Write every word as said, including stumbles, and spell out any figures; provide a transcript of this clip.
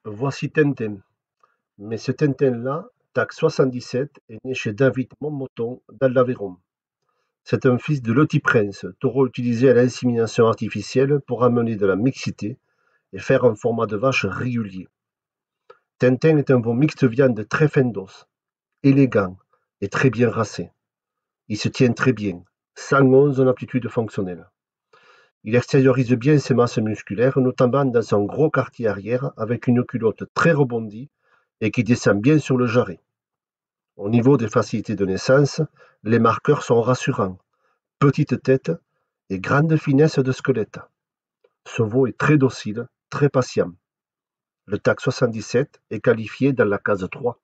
Voici Tintin. Mais ce Tintin-là, T A C soixante-dix-sept, est né chez David Montmouton dans l'Aveyron. C'est un fils de Loti Prince, taureau utilisé à l'insémination artificielle pour amener de la mixité et faire un format de vache régulier. Tintin est un veau mixte viande très fin d'os, élégant et très bien racé. Il se tient très bien, cent onze en aptitude fonctionnelle. Il extériorise bien ses masses musculaires, notamment dans son gros quartier arrière avec une culotte très rebondie et qui descend bien sur le jarret. Au niveau des facilités de naissance, les marqueurs sont rassurants: petite tête et grande finesse de squelette. Ce veau est très docile, très patient. Le T A C soixante-dix-sept est qualifié dans la case trois.